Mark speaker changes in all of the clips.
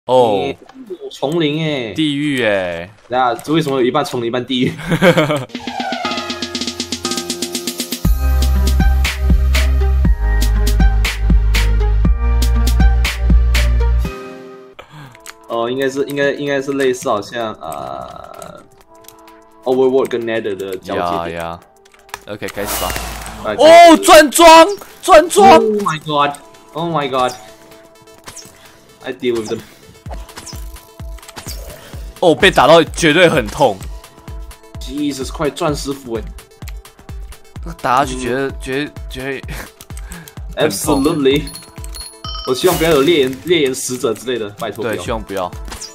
Speaker 1: 哦，
Speaker 2: 丛林哎，
Speaker 1: 地狱哎，
Speaker 2: 那这为什么有一半丛林一半地狱？哦，应该是类似，好像Overworld 跟 Nether 的交界点。
Speaker 1: 呀 ，OK， 开始吧。
Speaker 2: 哦，
Speaker 1: 转装
Speaker 2: ！Oh my god! Oh my god! I deal with them.
Speaker 1: 哦，被打到绝对很痛。
Speaker 2: Jesus， 快钻师傅哎！
Speaker 1: 打下去绝对
Speaker 2: Absolutely。我希望不要有烈焰使者之类的，拜托。
Speaker 1: 对，希望不要。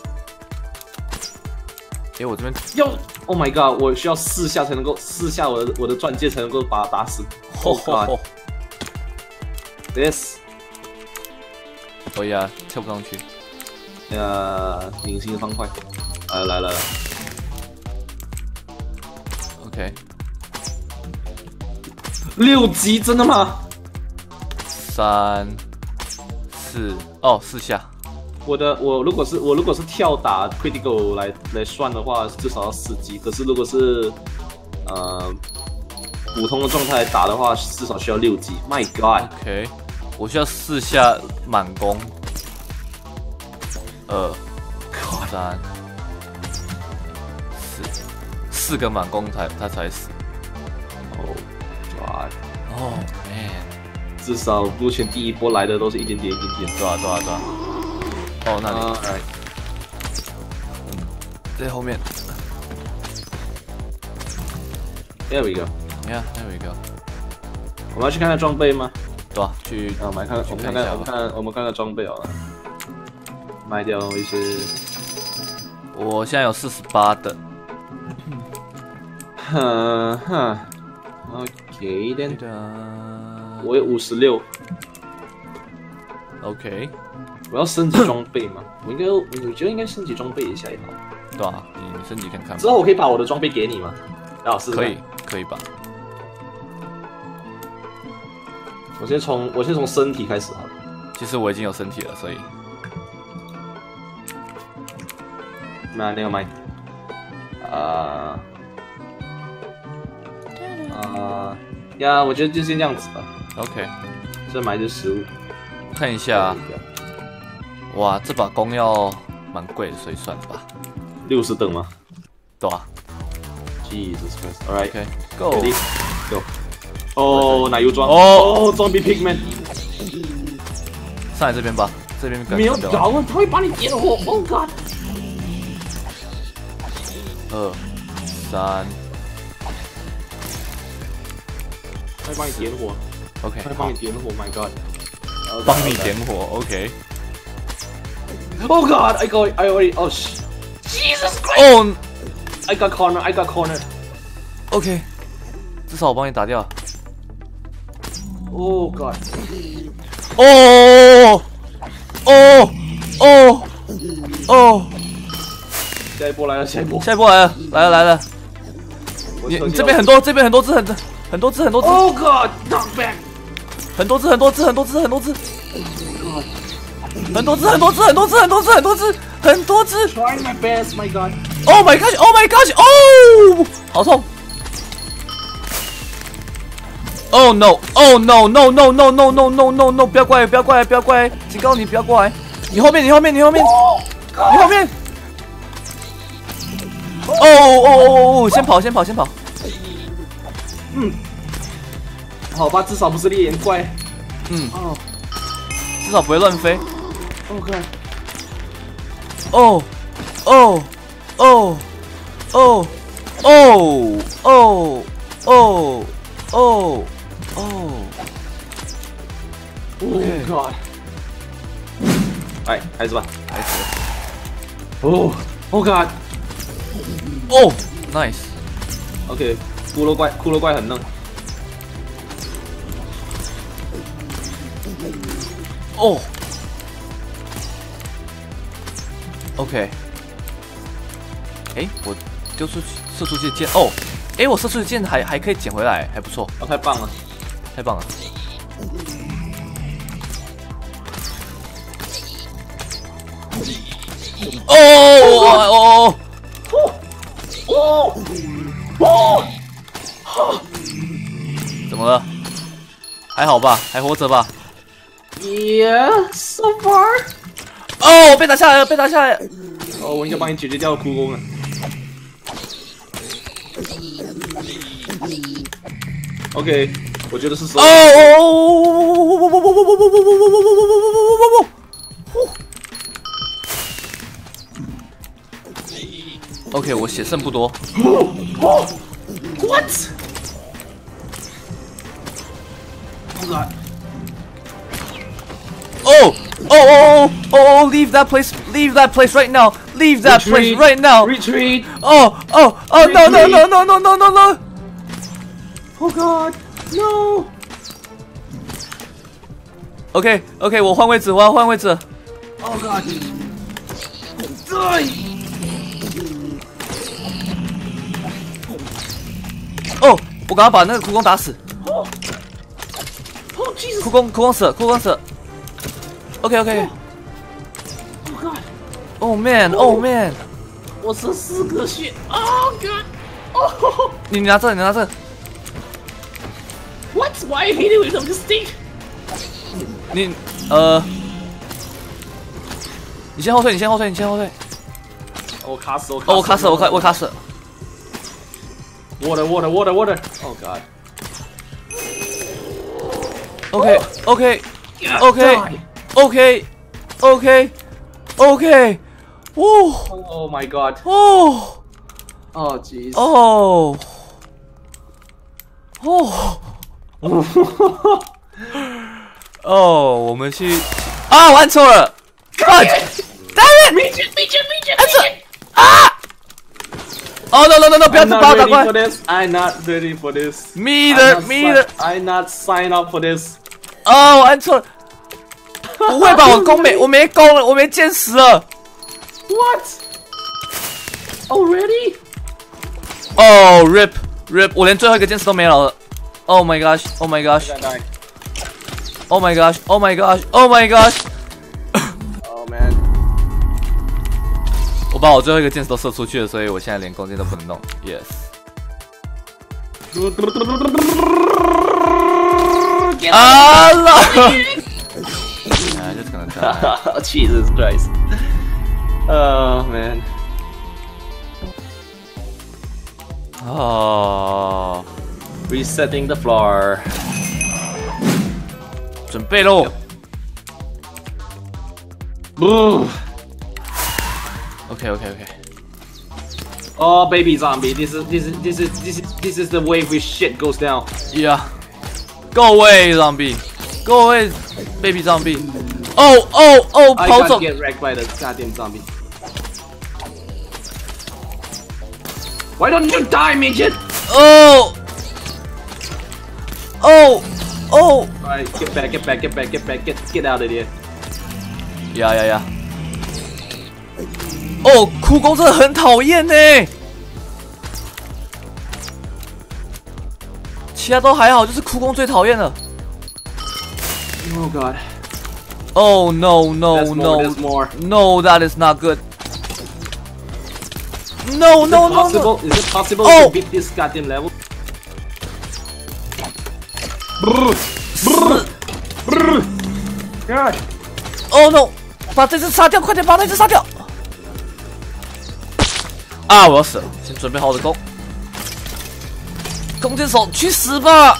Speaker 1: 我这边
Speaker 2: 要 ，Oh my god！ 我需要4下才能够4下我的钻戒才能够把他打死。Oh god！This。
Speaker 1: 可以啊，跳不上去。
Speaker 2: 明星方块，来了。
Speaker 1: OK。
Speaker 2: 6级真的吗
Speaker 1: ？3、4，哦，4下。
Speaker 2: 我如果是跳打 critical 来算的话，至少要4级。可是如果是普通的状态打的话，至少需要6级。My God！OK，
Speaker 1: 我需要4下满攻。2、3、4个满攻他才死。
Speaker 2: Oh God！
Speaker 1: 哦 man！
Speaker 2: 至少目前第一波来的都是一点点。
Speaker 1: 对啊。哦，那里。在后面。
Speaker 2: There we go.
Speaker 1: Yeah, there we go.
Speaker 2: 我们要去看看装备吗？
Speaker 1: 对啊，去。
Speaker 2: 我们看看装备好了。卖掉一些。
Speaker 1: 我现在有48的。
Speaker 2: OK 的。我有56。
Speaker 1: OK。
Speaker 2: 我要升级装备吗？我觉得应该升级装备一下也好。
Speaker 1: 对啊，你升级看看。
Speaker 2: 之后我可以把我的装备给你吗？试试。
Speaker 1: 可以吧？
Speaker 2: 我先从身体开始好了。
Speaker 1: 其实我已经有身体了，所以。
Speaker 2: Never mind。我觉得就先这样子吧。
Speaker 1: OK。
Speaker 2: 再买点食物。
Speaker 1: 看一下。哇，这把弓要蛮贵的，所以算了吧。
Speaker 2: 60等吗？
Speaker 1: 对啊。
Speaker 2: Jesus Christ! Alright,
Speaker 1: OK, go.
Speaker 2: Ready, go. 哦，奶油装。哦，装逼 Pigman。
Speaker 1: 上来这边吧，这边
Speaker 2: 没有搞啊，他会把你点火。Oh God！
Speaker 1: 2、3。
Speaker 2: 他会帮你点火。
Speaker 1: OK。
Speaker 2: 他会帮你点火。My God！
Speaker 1: 帮你点火。OK。
Speaker 2: Oh God! I already. Oh shit! Jesus Christ!
Speaker 1: Oh!
Speaker 2: I got corner.
Speaker 1: OK， 至少我帮你打掉。
Speaker 2: Oh God！
Speaker 1: 哦！
Speaker 2: 下一波来了。
Speaker 1: 你这边很多只。
Speaker 2: Oh God！ Knock back！
Speaker 1: 很多只。很多只。
Speaker 2: Trying my best, my God!
Speaker 1: Oh my gosh! Oh my gosh! Oh， 好痛 ！Oh no! Oh no! No! No! No! No! No! No! No! No! 不要过来！警告你不要过来！你后面！哦！先跑！
Speaker 2: 好吧，至少不是烈焰怪。
Speaker 1: 至少不会乱飞。
Speaker 2: Oh God！ Oh God！ 来，开始吧。Oh God！
Speaker 1: 哦 ，nice。
Speaker 2: OK， 骷髅怪很嫩。
Speaker 1: 哦。OK。我丢出去射出去的箭哦，我射出去的箭还可以捡回来，还不错。
Speaker 2: 哦，太棒了。
Speaker 1: 哦，怎么了？还好吧，还活着吧？
Speaker 2: Yeah, so far.
Speaker 1: 哦，被打下来了，被打下来了。
Speaker 2: 哦，我应该帮你解决掉哭工了。OK， 我觉得是说。
Speaker 1: OK， 我血剩不多。
Speaker 2: What? Oh God.
Speaker 1: Oh! Leave that place! Leave that place right now! Leave that place right now!
Speaker 2: Retreat!
Speaker 1: Oh! No!
Speaker 2: Oh God! No!
Speaker 1: OK， 我换位置，我要换位置。
Speaker 2: Oh God! 对。
Speaker 1: 哦，我刚刚把那个苦工打死。
Speaker 2: Oh Jesus!
Speaker 1: 苦工死了。OK。
Speaker 2: Oh God!
Speaker 1: Oh man！
Speaker 2: 我剩4个血。Oh God! Oh!
Speaker 1: 你拿这。
Speaker 2: What? Why are you hitting with the stick?
Speaker 1: 你先后退。
Speaker 2: 我卡死。
Speaker 1: 我卡死。
Speaker 2: Water! Oh God!
Speaker 1: OK。
Speaker 2: Oh my God!
Speaker 1: 哦。
Speaker 2: Oh jeez!
Speaker 1: 我们去啊，玩错了 ！God damn it！ Oh no！ 不要把我打过来
Speaker 2: ！I'm not ready for this.
Speaker 1: Me either.
Speaker 2: I'm not sign up for this.
Speaker 1: 哦，我按错了。不会吧？我没弓了，我没箭矢了。
Speaker 2: What? Already?
Speaker 1: Oh rip！ 我连最后一个箭矢都没了。Oh my gosh！
Speaker 2: Oh my gosh!
Speaker 1: Oh
Speaker 2: man！
Speaker 1: 我把我最后一个箭矢都射出去了，所以我现在连弓箭都不能弄。Yes。啊啦！ I'm just gonna die.
Speaker 2: Jesus Christ! Oh man!
Speaker 1: 哦，
Speaker 2: Resetting the floor.
Speaker 1: 准备喽。OK。
Speaker 2: Oh baby zombie! This is the way we shit goes down.
Speaker 1: Yeah. Go away, zombie. Go away, baby zombie. Oh! 跑走
Speaker 2: I got get wrecked by the goddamn zombie. Why don't you die, midget?
Speaker 1: Oh!
Speaker 2: Alright, get back, get out of here.
Speaker 1: 呀！哦，哭工真的很讨厌呢。其他都还好，就是哭工最讨厌了。
Speaker 2: Oh God.
Speaker 1: Oh no!
Speaker 2: There's more.
Speaker 1: No, that is not good. No!
Speaker 2: Is it possible to beat this goddamn level? God.
Speaker 1: Oh no！ 把这只杀掉，快点把那只杀掉！啊，我要死了！先准备好我的弓。弓箭手，去死吧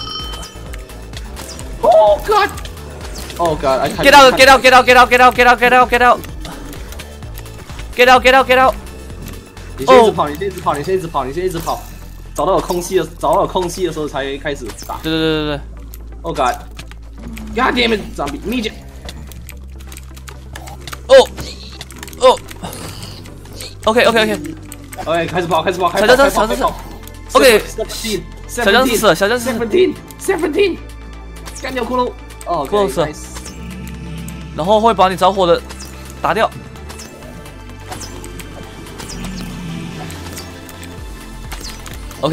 Speaker 2: Oh God! Oh God! I
Speaker 1: ！Get out! Get out! Get out! Get out! Get out! Get out! Get out! Get out! Get out! Get out! Get out!
Speaker 2: 你先一直跑，找到有空隙的时候才开始打。
Speaker 1: 对。
Speaker 2: Oh God! God damn it, zombie! Midget!
Speaker 1: 哦 OK，
Speaker 2: 开始跑！
Speaker 1: 小僵尸 OK， 小僵尸死了
Speaker 2: 17，干掉骷髅！哦，
Speaker 1: 骷髅死了，然后会把你着火的打掉。OK。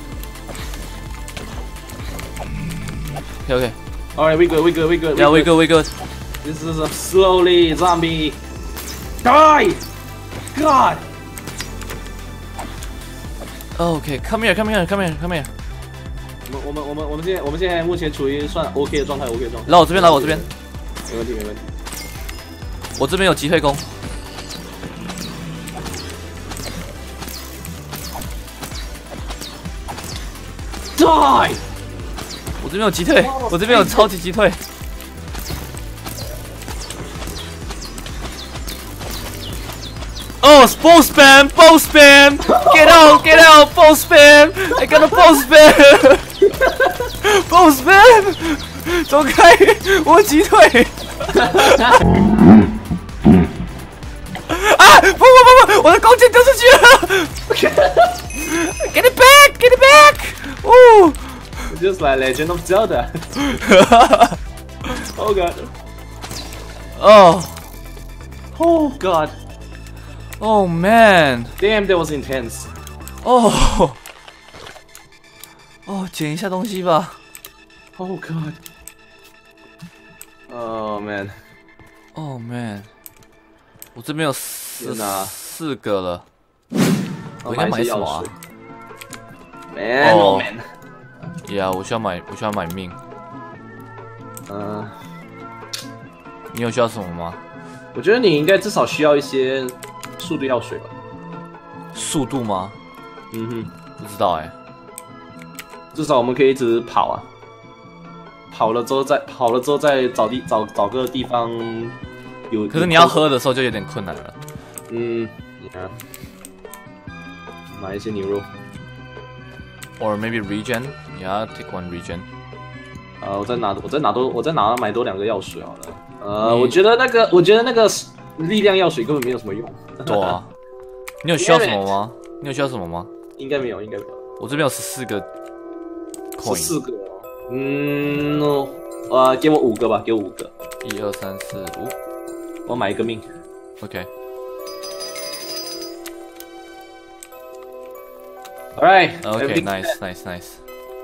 Speaker 2: Alright, we good.
Speaker 1: Yeah, we good.
Speaker 2: This is a slowly zombie. Die! God！
Speaker 1: OK，come here，come here，come here。
Speaker 2: 我们现在目前处于算 OK 的状态，OK 的状态。
Speaker 1: 来我这边，来我这边。
Speaker 2: 没问题，没问题。
Speaker 1: 我这边有击退弓。
Speaker 2: Die！
Speaker 1: 我这边有击退，我这边有超级击退。Oh, ball spam, ball spam! Get out, ball spam! I got a ball spam! Ball spam! 走开，我击退。啊！不，我的弓箭丢出去了。Get it back, get it back! 哦。
Speaker 2: Just like Legend of Zelda. Oh god. Oh god.
Speaker 1: Oh man.
Speaker 2: Damn, that was intense.
Speaker 1: 哦，捡一下东西吧。
Speaker 2: Oh god. Oh man.
Speaker 1: Oh man. 我这边有四个了。我应该买什么啊
Speaker 2: ？Man, oh man.
Speaker 1: Yeah， 我需要买命。你有需要什么吗？
Speaker 2: 我觉得你应该至少需要一些速度药水吧。
Speaker 1: 速度吗？
Speaker 2: 嗯哼，
Speaker 1: 不知道哎。
Speaker 2: 至少我们可以一直跑啊，跑了之后再找个地方有。
Speaker 1: 可是你要喝的时候就有点困难了。
Speaker 2: 你看，买一些牛肉。
Speaker 1: Or maybe regen, yeah, take one regen.
Speaker 2: 我再买多2个药水好了。我觉得那个力量药水根本没有什么用。
Speaker 1: 对啊，你有需要什么吗？你有需要什么吗？
Speaker 2: 应该没有。
Speaker 1: 我这边有14个 coin。
Speaker 2: 14个给我5个吧，给我5个。
Speaker 1: 1、2、3、4、5。
Speaker 2: 我买一个命。
Speaker 1: OK。
Speaker 2: Alright.
Speaker 1: Okay, nice.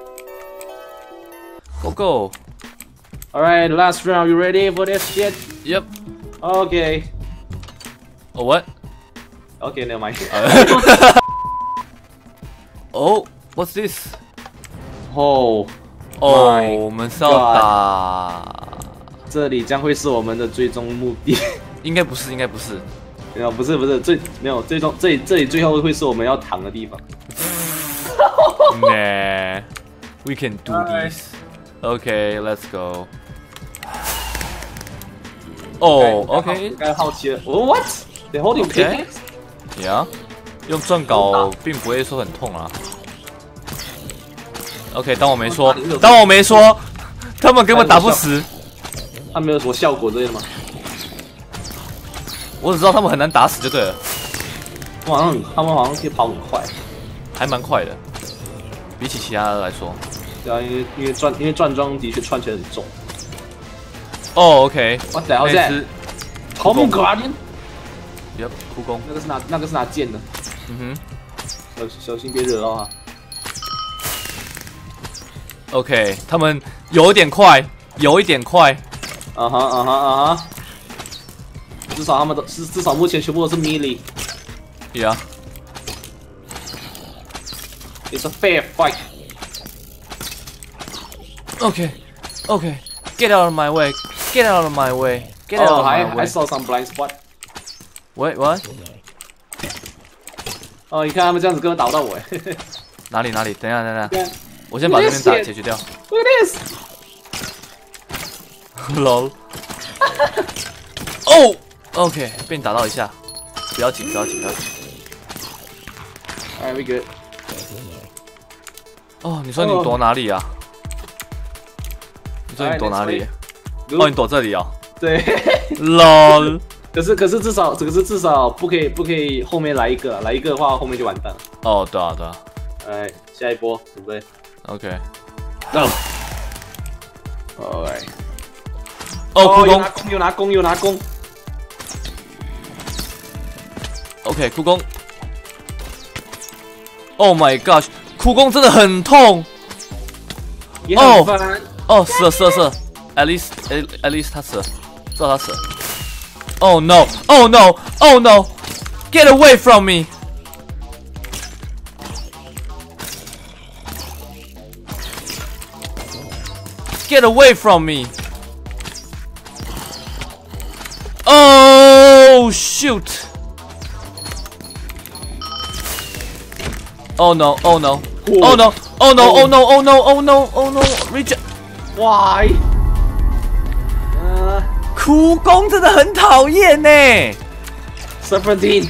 Speaker 1: Go.
Speaker 2: Alright, last round. You ready for this shit?
Speaker 1: Yep.
Speaker 2: Okay.
Speaker 1: Oh, what?
Speaker 2: Okay, never mind.
Speaker 1: Oh, what's this?
Speaker 2: 我
Speaker 1: 们是要打。
Speaker 2: 这里将会是我们的最终目的。
Speaker 1: 应该不是。
Speaker 2: 没有，不是，最终这里最后会是我们要躺的地方。
Speaker 1: Nah, we can do this. Okay, let's go. Oh, okay.
Speaker 2: 该好奇了。What? They holding pickaxe?
Speaker 1: Yeah. 用钻镐并不会说很痛啊。OK， 当我没说，他们根本打不死。
Speaker 2: 他没有什么效果之类的吗？
Speaker 1: 我只知道他们很难打死就对了。
Speaker 2: 他们好像可以跑很快，
Speaker 1: 还蛮快的，比起其他的来说。
Speaker 2: 对啊，因为钻装的确穿起来很重。
Speaker 1: 哦 ，OK。
Speaker 2: What the hell is that? Tom Guardian?
Speaker 1: Yep， 哭弓。
Speaker 2: 那个是拿剑的。小心别惹到他。
Speaker 1: OK， 他们有一点快。
Speaker 2: 至少目前全部都是 melee。
Speaker 1: Yeah.
Speaker 2: It's a fair fight.
Speaker 1: Okay. Get out of my way.
Speaker 2: I saw some blind spot.
Speaker 1: Wait, what?
Speaker 2: 你看他们这样子根本打不到我哎。
Speaker 1: 哪里？等一下，我先把这边解决掉。
Speaker 2: Look at this.
Speaker 1: Lol. Oh. OK， 被你打到一下，不要紧。
Speaker 2: Alright, we good.
Speaker 1: 哦，你说你躲哪里啊？你躲这里啊？
Speaker 2: 对。
Speaker 1: LOL。
Speaker 2: 可是至少不可以后面来一个的话后面就完蛋了。
Speaker 1: 哦，对啊。
Speaker 2: 哎，下一波准备。
Speaker 1: OK。
Speaker 2: No. Alright.
Speaker 1: 哭弓。
Speaker 2: 又拿弓。
Speaker 1: OK， 哭弓。Oh my gosh， 哭弓真的很痛。死了。At least 他死了，知道他死了。Oh no！ Get away from me! Get away from me! Oh shoot! Oh no! Oh no! Oh no! Oh no! Oh no! Oh no! Oh no! Oh no! Reject!
Speaker 2: Why？
Speaker 1: 苦工真的很讨厌呢。
Speaker 2: 17。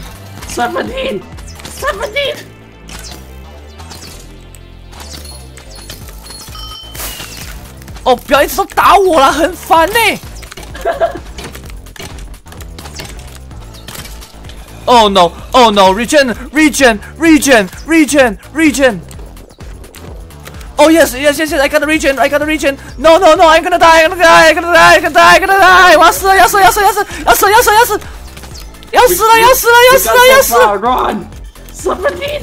Speaker 1: 哦，不要一直都打我啦，很烦呢。Oh no! Oh no! Regen! Oh yes! I got the regen! No! I'm gonna die! I'm gonna die! 我要死了！要死了
Speaker 2: ！Run! 17。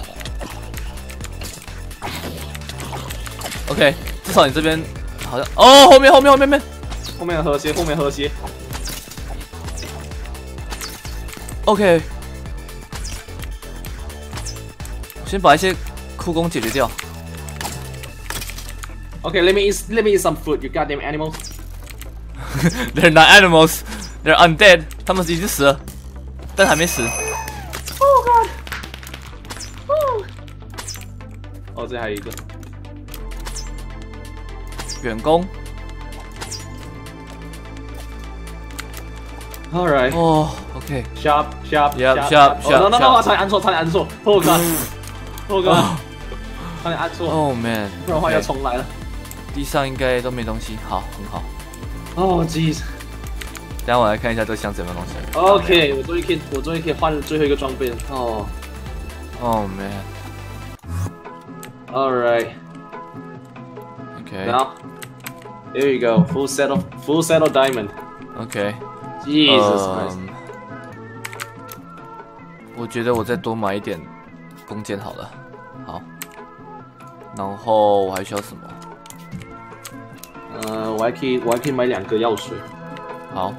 Speaker 1: OK， 至少你这边好像哦，后面
Speaker 2: 后面和谐。
Speaker 1: OK， 先把一些苦工解决掉。
Speaker 2: Okay, let me eat some food, you goddamn animals.
Speaker 1: They're not animals, they're undead. 他们已经死了，但还没死。
Speaker 2: Oh god. 哦，这还有一个
Speaker 1: 远攻。
Speaker 2: Alright.
Speaker 1: 哦 ，OK.
Speaker 2: Sharp.
Speaker 1: No,
Speaker 2: 差点按错。Oh god. 差点按错。
Speaker 1: Oh man.
Speaker 2: 不然的话要重来了。
Speaker 1: 地上应该都没东西，好，很好。
Speaker 2: Oh jeez.
Speaker 1: 等下我来看一下这个箱子有没有东西。
Speaker 2: OK， 我终于可以换最后一个装备了。哦。
Speaker 1: Oh man.
Speaker 2: Alright.
Speaker 1: Okay.
Speaker 2: Now, here you go. Full set of diamond.
Speaker 1: Okay.
Speaker 2: Jesus Christ.
Speaker 1: 我觉得我再多买一点弓箭好了。好。然后我还需要什么？
Speaker 2: 我还可以买2个药水。
Speaker 1: 好。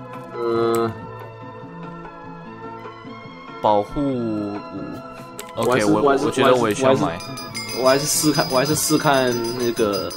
Speaker 1: 保护5。OK， 我觉得我也需要买。
Speaker 2: 我还是试看那个。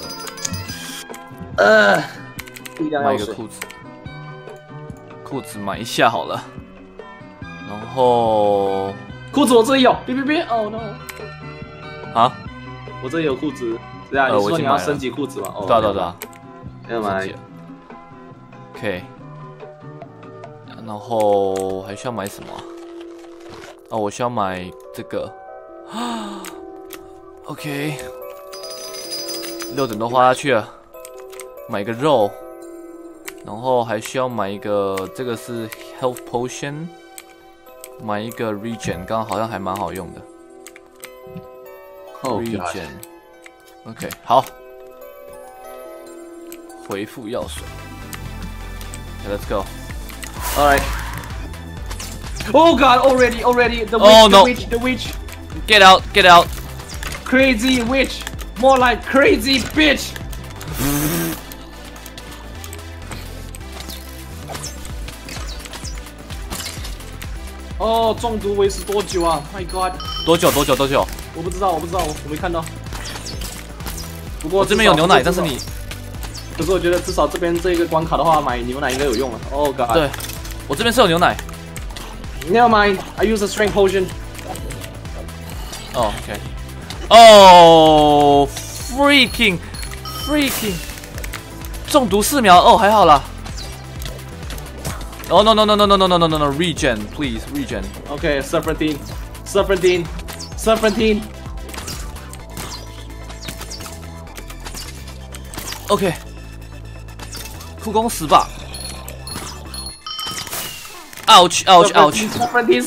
Speaker 1: 买一个裤子买一下好了。然后
Speaker 2: 裤子我这里有，别 ，Oh no！
Speaker 1: 啊，
Speaker 2: 我这里有裤子，对啊，你说你要升级裤子嘛？哦，
Speaker 1: 对，
Speaker 2: 要买。
Speaker 1: OK， 然后还需要买什么？哦，我需要买这个。OK， 6点多花下去了，买个肉，然后还需要买一个，这个是 Health Potion， 买一个 Regen， 刚刚好像还蛮好用的。Regen，OK， 好，回复药水。Let's go.
Speaker 2: All right. Oh God! Already. The witch.
Speaker 1: Oh no!
Speaker 2: The witch.
Speaker 1: Get out!
Speaker 2: Crazy witch. More like crazy bitch. 哦，中毒维持多久啊 ？My God！
Speaker 1: 多久？
Speaker 2: 我不知道，我没看到。不过
Speaker 1: 我这边有牛奶，但是你……
Speaker 2: 可是我觉得至少这边这个关卡的话，买牛奶应该有用了。Oh God！
Speaker 1: 对，我这边是有牛奶。
Speaker 2: Never mind, I use a strength potion.
Speaker 1: Oh, okay. Oh, freaking! 中毒4秒哦，还好啦。Oh no! Regen, please, regen.
Speaker 2: Okay, serpentine.
Speaker 1: OK， 苦工死吧。Ouch!
Speaker 2: Serpentine.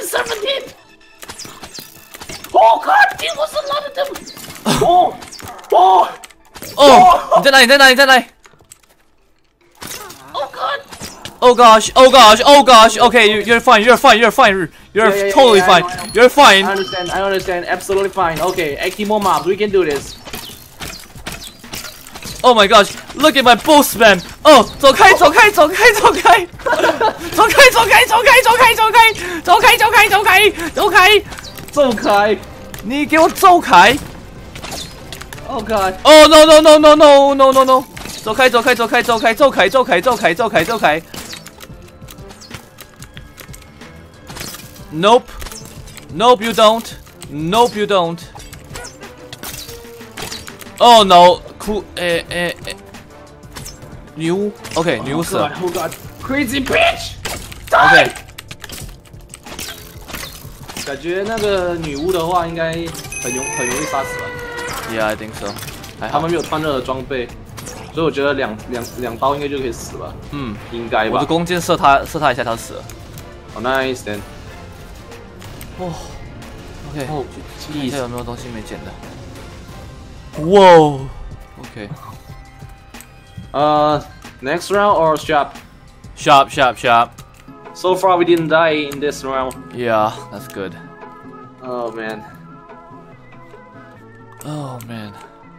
Speaker 2: Oh God, there was a lot of them.
Speaker 1: Oh, 你在哪里
Speaker 2: Oh God.
Speaker 1: Oh gosh. Okay, you're fine. You're totally fine. You're fine.
Speaker 2: I understand. Absolutely fine. Okay, 80 more mobs. We can do this.
Speaker 1: Oh my gosh! Look at my bull spam! 哦，走开，走开，走开，走开，走开，走开，走开，走开，走开，走开，走开，走开，走开，
Speaker 2: 走开！
Speaker 1: 你给我走开
Speaker 2: OK。
Speaker 1: ！Oh no no no no no no no no！ 走开，走开，走开，走开，走开，走开，走开，走开，走开。Nope. Nope, you don't. Nope, you don't. Oh no. 哭，女巫 ，OK， 女巫死了。
Speaker 2: Oh God, crazy bitch!
Speaker 1: OK，
Speaker 2: 感觉那个女巫的话，应该很容易杀死吧？
Speaker 1: Yeah, I think so。还
Speaker 2: 他
Speaker 1: 好，
Speaker 2: 们没有穿任何装备，所以我觉得两刀应该就可以死吧？
Speaker 1: 嗯，
Speaker 2: 应该吧。
Speaker 1: 我的弓箭射他一下，他死了。
Speaker 2: 好 nice then。
Speaker 1: 哦 ，OK，
Speaker 2: 哦，
Speaker 1: 看一下有没有东西没捡的。哇 ，OK。
Speaker 2: Next round or shop?
Speaker 1: Shop, shop, shop.
Speaker 2: So far we didn't die in this round.
Speaker 1: Yeah, that's good.
Speaker 2: Oh man.
Speaker 1: Oh man.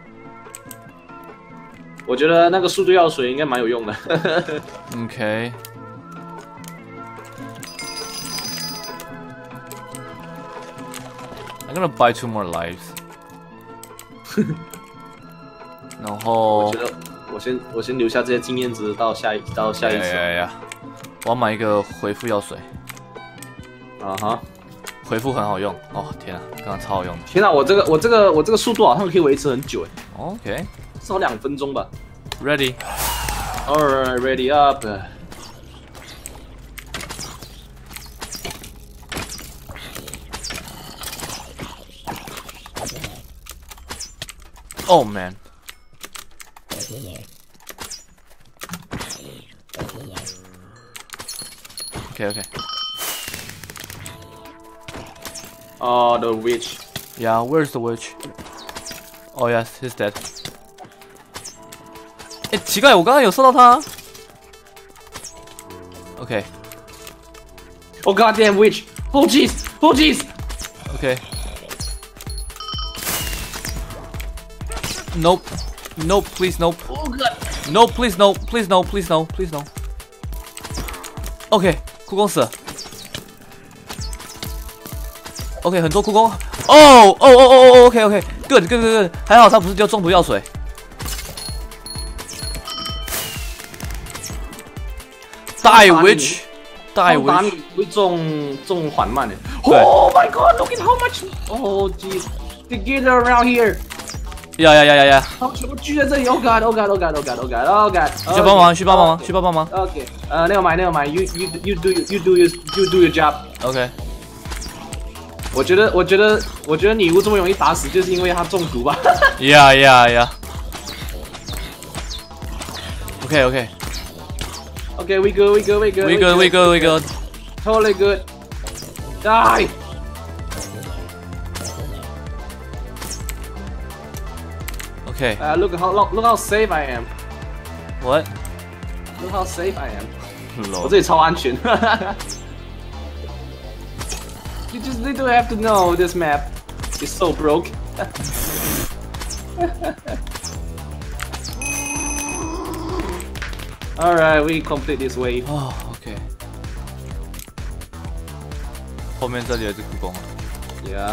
Speaker 2: 我觉得那个速度药水应该蛮有用的。
Speaker 1: Okay. I'm gonna buy 2 more lives. 然后
Speaker 2: 我觉得我先留下这些经验值到下一次。
Speaker 1: 我要买一个回复药水，
Speaker 2: 啊哈，
Speaker 1: 回复很好用哦！天啊，刚刚超好用的。
Speaker 2: 天啊，我这个速度好像可以维持很久哎，
Speaker 1: OK，
Speaker 2: 至少2分钟吧。
Speaker 1: Ready.
Speaker 2: Alright, ready up.
Speaker 1: Oh man. Okay.
Speaker 2: Oh, the witch.
Speaker 1: Yeah, where's the witch? Oh yes, he's dead. 哎，奇怪，我刚刚有射到他。OK.
Speaker 2: Oh goddamn witch! Oh jeez! Oh jeez!
Speaker 1: OK. Nope. Nope, please nope.
Speaker 2: Oh god!
Speaker 1: No, please no, please no, please no, please no. OK， 哭公死了。OK， 很多哭公。哦，OK， good， 还好他不是丢中毒药水。Die witch， die
Speaker 2: 打
Speaker 1: witch。
Speaker 2: 你会中缓慢的。
Speaker 1: 对
Speaker 2: Oh my god! Look at how much! Oh jeez! They get around here.
Speaker 1: 呀！
Speaker 2: 他们全部聚在这里。Oh god! Oh god! Oh god! Oh god! Oh god! Oh god!
Speaker 1: 去帮忙，去帮忙。
Speaker 2: Okay. Never mind. You do your job.
Speaker 1: OK。
Speaker 2: 我觉得女巫这么容易打死，就是因为她中毒吧。
Speaker 1: 呀。OK。
Speaker 2: Okay, we good. Totally good. Die.
Speaker 1: OK。
Speaker 2: Look how safe I am.
Speaker 1: What？
Speaker 2: Look how safe I am. 我
Speaker 1: Lol
Speaker 2: 这里超安全。You just need to have to know this map is so broke. Alright, we complete this wave.
Speaker 1: 哦 OK。后面这里有只苦工。
Speaker 2: Yeah.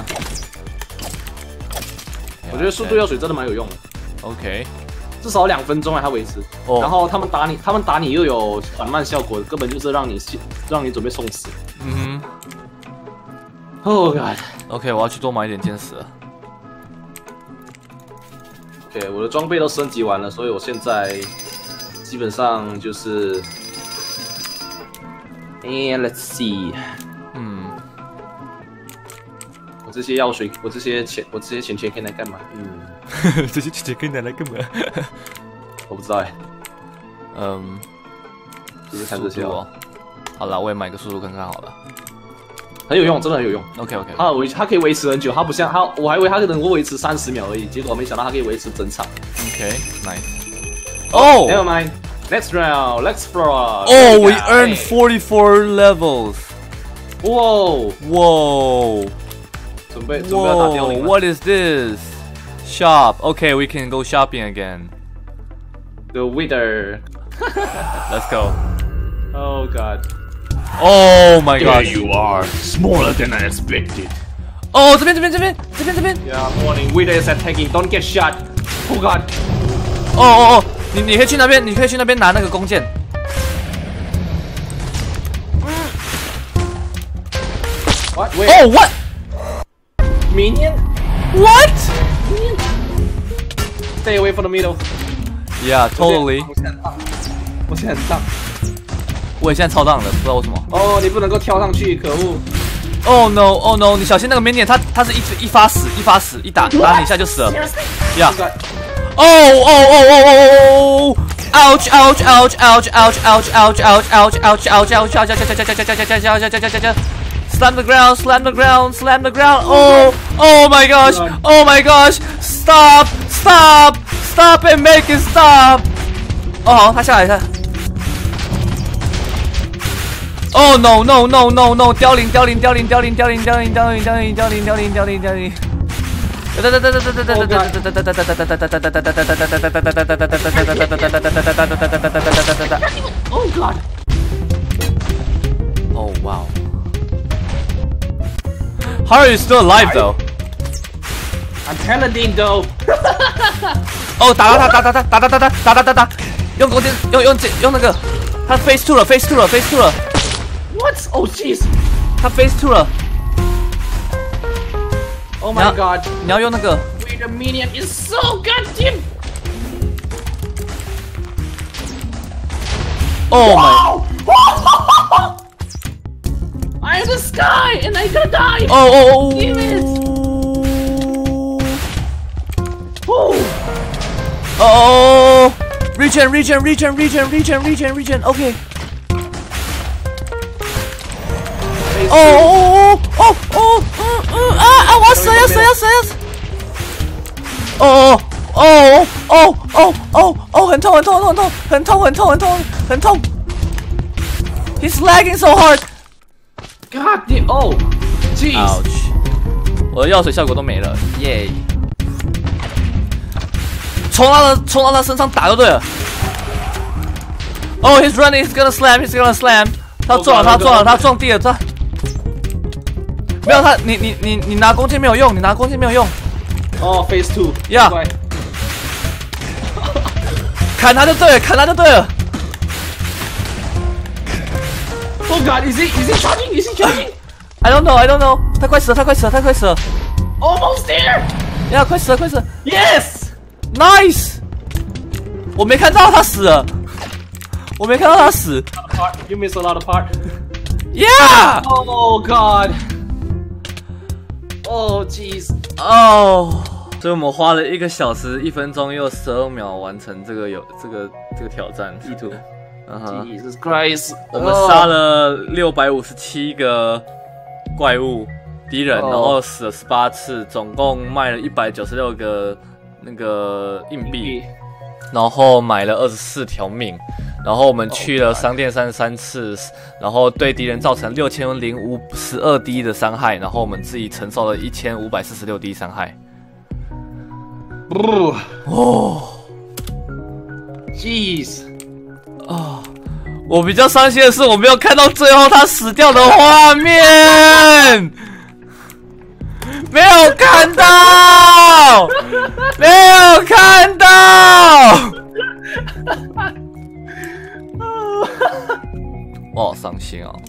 Speaker 2: 我觉得速度药水真的蛮有用的，
Speaker 1: OK。
Speaker 2: 至少2分钟啊，它维持。
Speaker 1: 哦
Speaker 2: 然后他们打你又有缓慢效果，根本就是让你准备送死。
Speaker 1: 嗯哼。
Speaker 2: Oh god.
Speaker 1: OK， 我要去多买一点箭矢了。
Speaker 2: OK， 我的装备都升级完了，所以我现在基本上就是。And let's see. 我这些药水，我这些钱可以拿来干嘛？
Speaker 1: 这些钱可以拿来干嘛？
Speaker 2: 我不知道哎。就是看这些
Speaker 1: 哦。好了，我也买个速度看看好了。
Speaker 2: 很有用，真的很有用。
Speaker 1: OK。
Speaker 2: 它可以维持很久，它不像它，我还以为它可能会维持30秒而已，结果没想到它可以维持整场。
Speaker 1: OK，nice。Oh,
Speaker 2: never mind. Next round, let's explore.
Speaker 1: Oh, we earned 44 levels.
Speaker 2: Whoa. 准备要打凋零了。
Speaker 1: What is this? Shop. Okay, we can go shopping again.
Speaker 2: The Wither.
Speaker 1: Let's go.
Speaker 2: Oh god.
Speaker 1: Oh my
Speaker 3: There
Speaker 1: god.
Speaker 3: you are, smaller than I expected.
Speaker 1: 哦，这边。
Speaker 2: Yeah, warning. Wither is attacking. Don't get shot. Oh god.
Speaker 1: 哦，你可以去那边，拿那个弓箭。
Speaker 2: What? Wait.
Speaker 1: Oh what?
Speaker 2: Minion?
Speaker 1: What?
Speaker 2: Stay away from the middle.
Speaker 1: Yeah, totally.
Speaker 2: 我现在很荡。
Speaker 1: 我也现在超荡的，不知道为什么。
Speaker 2: 哦，你不能够跳上去，可恶！
Speaker 1: Oh no， 你小心那个 minion， 他是一发死，一打你一下就死了。Yeah. Oh. Ouch. Slam the ground. Oh my gosh. Stop and make it stop. 哦，好，他下来了。Oh no. 凋零。
Speaker 2: Oh god.
Speaker 1: Oh wow. How are you still alive though?
Speaker 2: I'm talented though.
Speaker 1: 哦，打！用弓箭，用那个，他 face two 了。
Speaker 2: What? Oh jeez.
Speaker 1: 他 face two 了。
Speaker 2: Oh my god.
Speaker 1: 你要用那个。
Speaker 2: Wither minion is so goddamn.
Speaker 1: Oh my.
Speaker 2: I'm in the sky and I'm gonna die.
Speaker 1: Oh.
Speaker 2: Damn it.
Speaker 1: Oh. Region. Okay. Oh. 我死！哦，很痛。He's lagging so hard.
Speaker 2: God damn. Oh. Jeez.
Speaker 1: Ouch. 我的药水效果都没了，耶！冲到他身上打就对了。Oh, he's running. He's gonna slam. 他撞了，他撞地了，他。没有他，你拿弓箭没有用，
Speaker 2: Oh, phase 2.
Speaker 1: Yeah. 砍他就对了。
Speaker 2: Oh god, is he charging?
Speaker 1: I don't know. 他快死了。
Speaker 2: Almost there.
Speaker 1: 呀，快死了。
Speaker 2: Yes.
Speaker 1: Nice. 我没看到他死。
Speaker 2: You missed a lot of part.
Speaker 1: Yeah.
Speaker 2: Oh god. Oh jeez.
Speaker 1: 哦，所以我们花了1个小时1分钟又12秒完成这个挑战地图。
Speaker 2: Jesus Christ.
Speaker 1: 我们杀了657个怪物敌人，然后死了18次，总共卖了196个那个硬币，然后买了24条命。然后我们去了商店33次，然后对敌人造成6052滴的伤害，然后我们自己承受了1546滴伤害。哦
Speaker 2: ，Jeez，
Speaker 1: 啊！我比较伤心的是，我没有看到最后他死掉的画面，没有看到。我好伤心啊！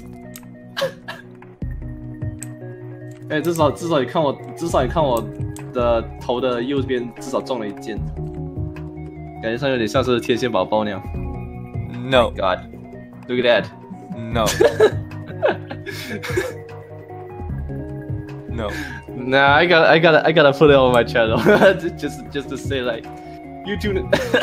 Speaker 2: 哎，至少你看我的头的右边至少中了1箭，感觉上有点像是天线宝宝那样。
Speaker 1: No
Speaker 2: God, look at that.
Speaker 1: No. No.
Speaker 2: Nah, I gotta put it on my channel just to say like, YouTube.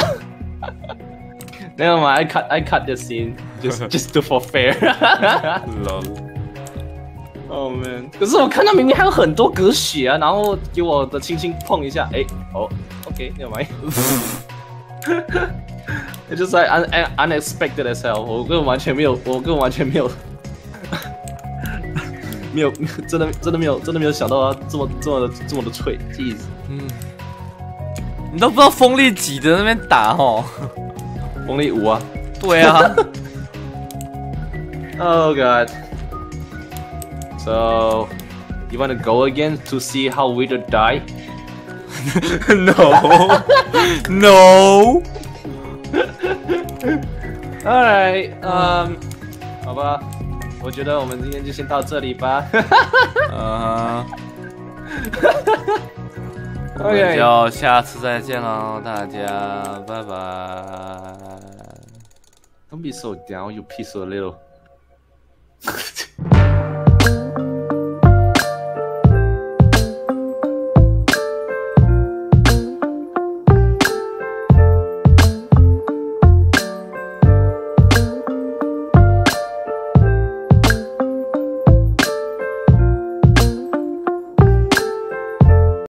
Speaker 2: Never mind, I cut this scene just to for fair.
Speaker 1: Lol.
Speaker 2: Oh man. 可是我看到明明还有很多格血啊，然后给我的轻轻碰一下，哎，哦 ，OK, never mind. It's just like unexpected as hell. 我根本完全没有，真的没有想到它这么的脆 ，jeez。
Speaker 1: 你都不知道风力几的那边打哦。
Speaker 2: Only 5啊。
Speaker 1: 对啊。
Speaker 2: Oh god. So, you want to go again to see how we would die?
Speaker 1: No. No.
Speaker 2: Alright, 好吧，我觉得我们今天就先到这里吧。
Speaker 1: 我们就下次再见喽，大家拜拜。
Speaker 2: Don't be so down, you piece of little.